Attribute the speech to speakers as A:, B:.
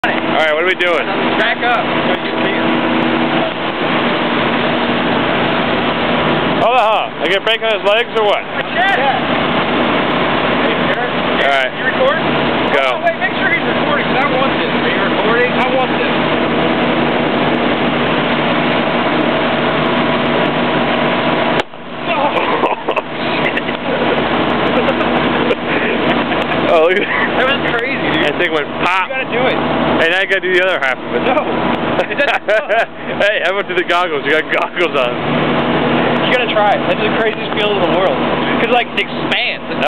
A: Alright, what are we doing?
B: Back up.
A: Hold on, I get break on his legs or what?
B: Yeah.
A: Alright.
B: You record?
A: Go.
B: Oh, wait, make sure he's recording, because I want this. Are you recording? I want this.
A: Oh, look at that.
B: That was crazy, dude.
A: That thing went pop.
B: You gotta do it.
A: Hey, now you gotta do the other half of it.
B: No. It doesn't.
A: Hey, how about do the goggles? You got goggles on.
B: You gotta try it. That's the craziest feeling in the world. Because, like, it expands.